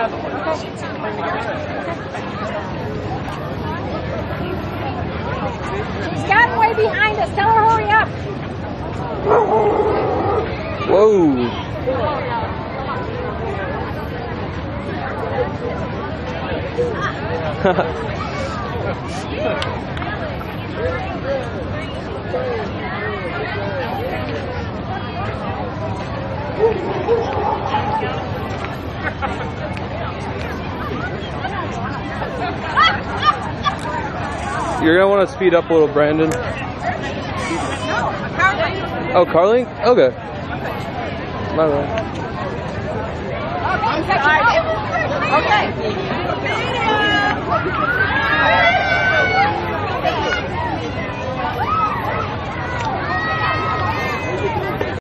She's gotten way behind us. Tell her hurry up. Whoa. You're gonna want to speed up a little, Brandon. Oh, Carly? Okay. My bad. Okay.